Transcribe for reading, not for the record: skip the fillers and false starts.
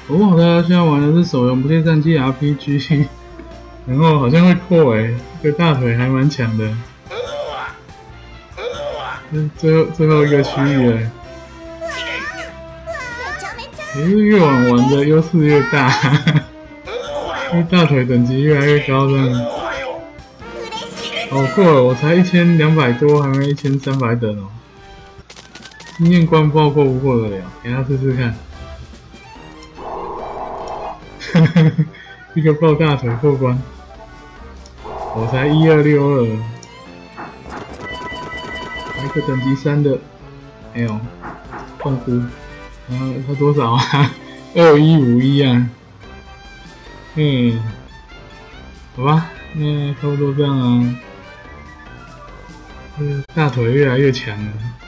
哦，他现在玩的是手游《魔界战记》RPG，然后好像会扩这个大腿还蛮强的。最后一个区域了，也是越玩的优势越大，因为大腿等级越来越高这样。哦，过了，我才1200多，还没1300等哦。经验关不知道过不过得了，给他试试看。一个抱大腿过关，我才1262，来个等级3的，没有，痛哭。他多少啊？2151啊。好吧，那差不多这样啊。大腿越来越强了。